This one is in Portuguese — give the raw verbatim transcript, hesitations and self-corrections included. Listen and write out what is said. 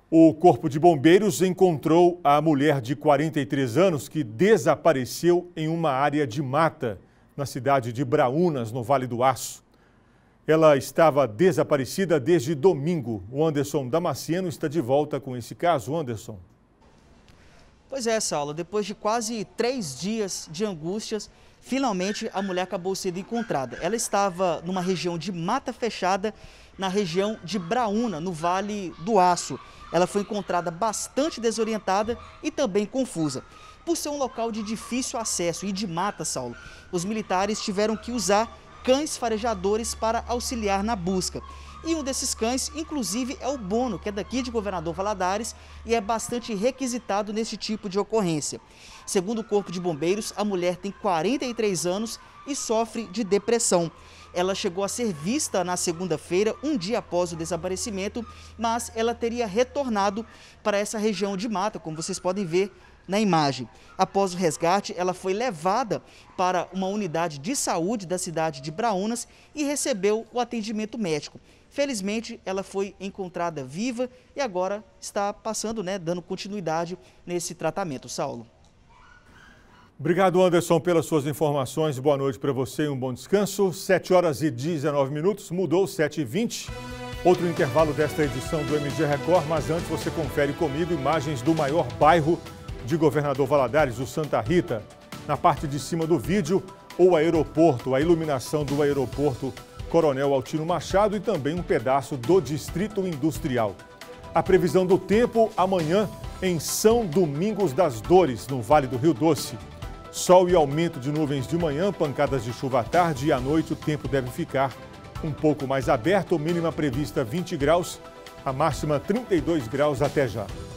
O Corpo de Bombeiros encontrou a mulher de quarenta e três anos que desapareceu em uma área de mata na cidade de Braúnas, no Vale do Aço. Ela estava desaparecida desde domingo. O Anderson Damasceno está de volta com esse caso. Anderson. Pois é, Saulo, depois de quase três dias de angústias, finalmente a mulher acabou sendo encontrada. Ela estava numa região de mata fechada, na região de Braúna, no Vale do Aço. Ela foi encontrada bastante desorientada e também confusa. Por ser um local de difícil acesso e de mata, Saulo, os militares tiveram que usar cães farejadores para auxiliar na busca. E um desses cães, inclusive, é o Bono, que é daqui de Governador Valadares e é bastante requisitado nesse tipo de ocorrência. Segundo o Corpo de Bombeiros, a mulher tem quarenta e três anos e sofre de depressão. Ela chegou a ser vista na segunda-feira, um dia após o desaparecimento, mas ela teria retornado para essa região de mata, como vocês podem ver na imagem. Após o resgate, ela foi levada para uma unidade de saúde da cidade de Braúnas e recebeu o atendimento médico. Felizmente, ela foi encontrada viva e agora está passando, né, dando continuidade nesse tratamento. Saulo. Obrigado, Anderson, pelas suas informações. Boa noite para você e um bom descanso. sete horas e dezenove minutos, mudou sete e vinte. Outro intervalo desta edição do M G Record, mas antes você confere comigo imagens do maior bairro de Governador Valadares, o Santa Rita. Na parte de cima do vídeo, o aeroporto, a iluminação do aeroporto Coronel Altino Machado e também um pedaço do Distrito Industrial. A previsão do tempo amanhã em São Domingos das Dores, no Vale do Rio Doce. Sol e aumento de nuvens de manhã, pancadas de chuva à tarde e à noite o tempo deve ficar um pouco mais aberto, mínima prevista vinte graus, a máxima trinta e dois graus. Até já.